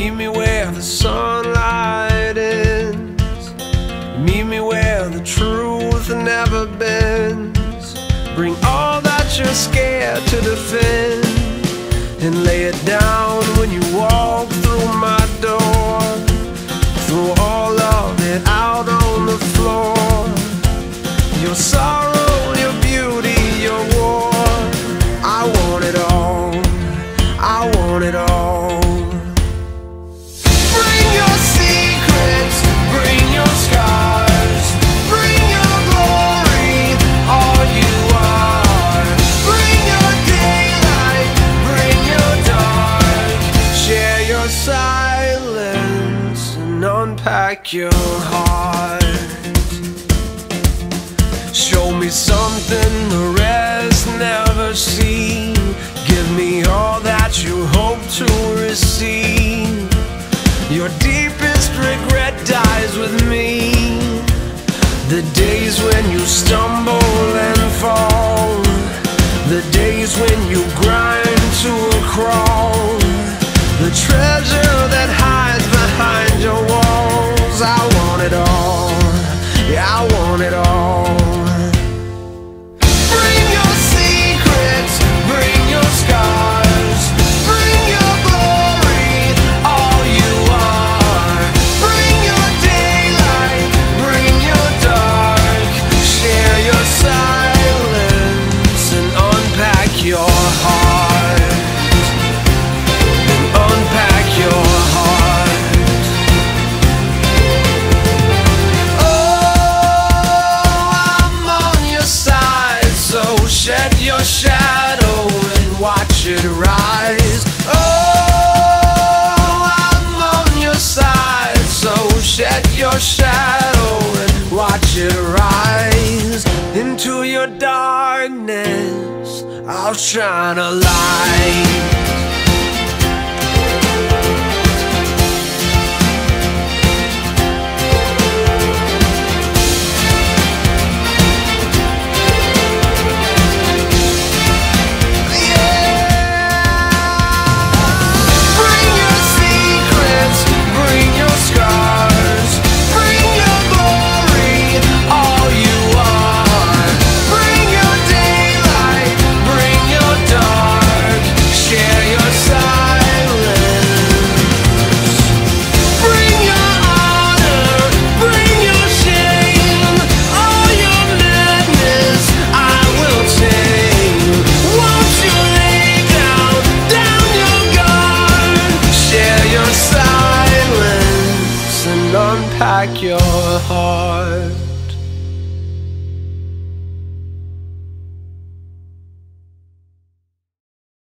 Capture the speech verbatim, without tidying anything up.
Meet me where the sunlight ends. Meet me where the truth never bends. Bring all that you're scared to defend, and lay it down when you walk through my door. Throw all of it out on the floor. Your sorrow, your beauty, your war. I want it all, I want it all. Bring your secrets, bring your scars, bring your glory, all you are. Bring your daylight, bring your dark. Share your silence and unpack your heart. Show me something the rest never see. Give me all that you hope to receive. Your deepest regret dies with me. The days when you stumble and fall, the days when you grind to a crawl, the treasure that hides behind your walls. I want it all, yeah, I want it all. Bring your secrets, bring your scars, bring your glory, all you are. Bring your daylight, bring your dark. Share your silence and unpack your heart. And unpack your heart. Shed your shadow and watch it rise. Oh, I'm on your side, so shed your shadow and watch it rise. Into your darkness, I'll shine a light. Unpack your heart.